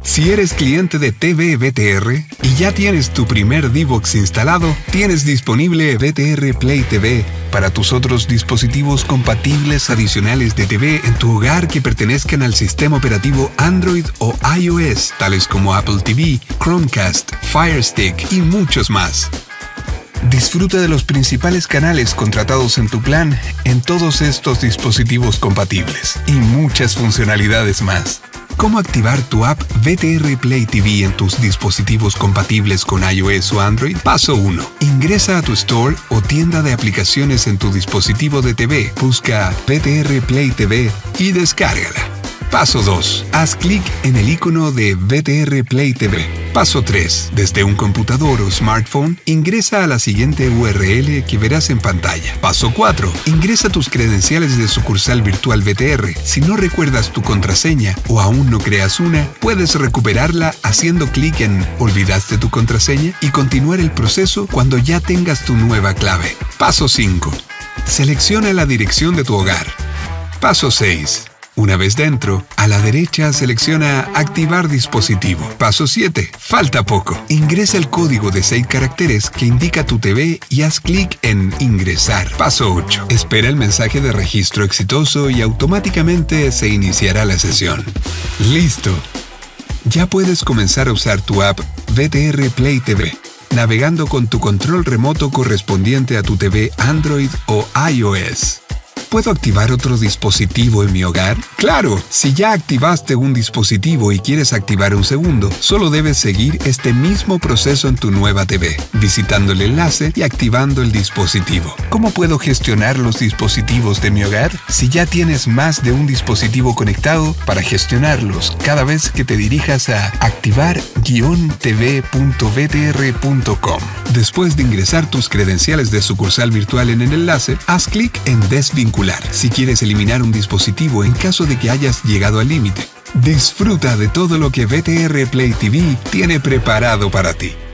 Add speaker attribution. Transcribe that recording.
Speaker 1: Si eres cliente de TV VTR y ya tienes tu primer D-Box instalado, tienes disponible VTR Play TV para tus otros dispositivos compatibles adicionales de TV en tu hogar que pertenezcan al sistema operativo Android o iOS, tales como Apple TV, Chromecast, Fire Stick y muchos más. Disfruta de los principales canales contratados en tu plan en todos estos dispositivos compatibles y muchas funcionalidades más. ¿Cómo activar tu app VTR Play TV en tus dispositivos compatibles con iOS o Android? Paso 1. Ingresa a tu store o tienda de aplicaciones en tu dispositivo de TV. Busca VTR Play TV y descárgala. Paso 2. Haz clic en el icono de VTR Play TV. Paso 3. Desde un computador o smartphone, ingresa a la siguiente URL que verás en pantalla. Paso 4. Ingresa tus credenciales de sucursal virtual VTR. Si no recuerdas tu contraseña o aún no creas una, puedes recuperarla haciendo clic en ¿Olvidaste tu contraseña? Y continuar el proceso cuando ya tengas tu nueva clave. Paso 5. Selecciona la dirección de tu hogar. Paso 6. Una vez dentro, a la derecha selecciona Activar dispositivo. Paso 7. Falta poco. Ingresa el código de 6 caracteres que indica tu TV y haz clic en Ingresar. Paso 8. Espera el mensaje de registro exitoso y automáticamente se iniciará la sesión. ¡Listo! Ya puedes comenzar a usar tu app VTR Play TV, navegando con tu control remoto correspondiente a tu TV Android o iOS. ¿Puedo activar otro dispositivo en mi hogar? ¡Claro! Si ya activaste un dispositivo y quieres activar un segundo, solo debes seguir este mismo proceso en tu nueva TV, visitando el enlace y activando el dispositivo. ¿Cómo puedo gestionar los dispositivos de mi hogar? Si ya tienes más de un dispositivo conectado, para gestionarlos, cada vez que te dirijas a activar-tv.vtr.com. Después de ingresar tus credenciales de sucursal virtual en el enlace, haz clic en Desvincular si quieres eliminar un dispositivo en caso de que hayas llegado al límite. Disfruta de todo lo que VTR Play TV tiene preparado para ti.